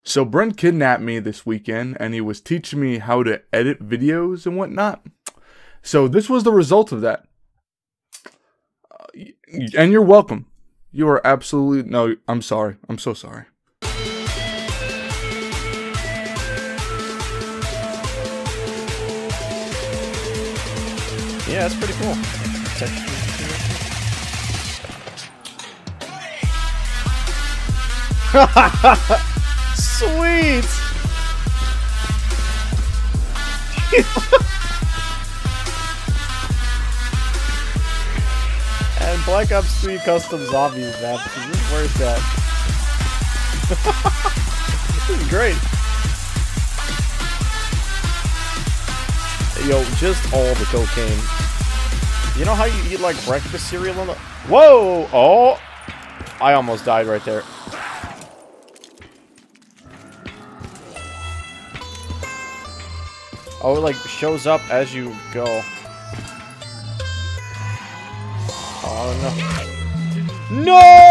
So Brent kidnapped me this weekend, and he was teaching me how to edit videos and whatnot. So this was the result of that. And you're welcome. You are absolutely... No, I'm sorry. I'm so sorry. Yeah, that's pretty cool. Sweet! And Black Ops 3 custom zombies map. Where's that? This is great. Yo, just all the cocaine. You know how you eat like breakfast cereal on the... Whoa! Oh! I almost died right there. Oh, it like shows up as you go. Oh no. No!